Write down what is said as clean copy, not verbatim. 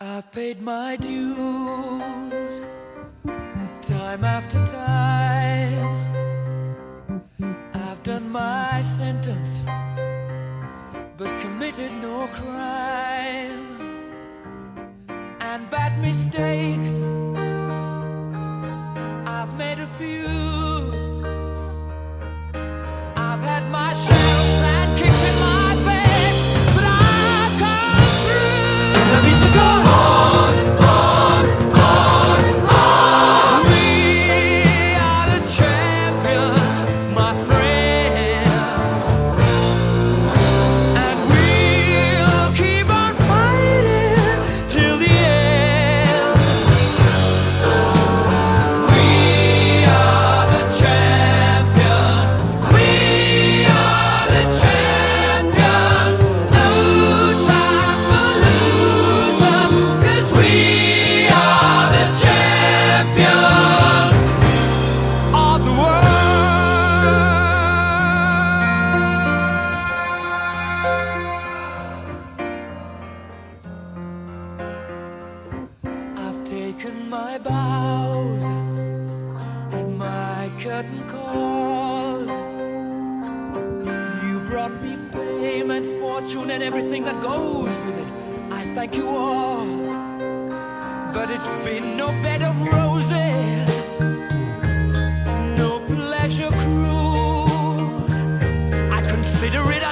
I've paid my dues time after time. I've done my sentence but committed no crime. And bad mistakes I've made a few. I've had my shells and kicks in my face, but I've come through. I need to go on, on, on, on. We are the champions, my friends, and we'll keep on fighting till the end. We are the champions. We are the champions. No time for losers, 'cause we are the champions of the world. I've taken my bows and my curtain calls. You brought me fame and fortune and everything that goes with it. I thank you all, but it's been no bed of roses, no pleasure cruise. I consider it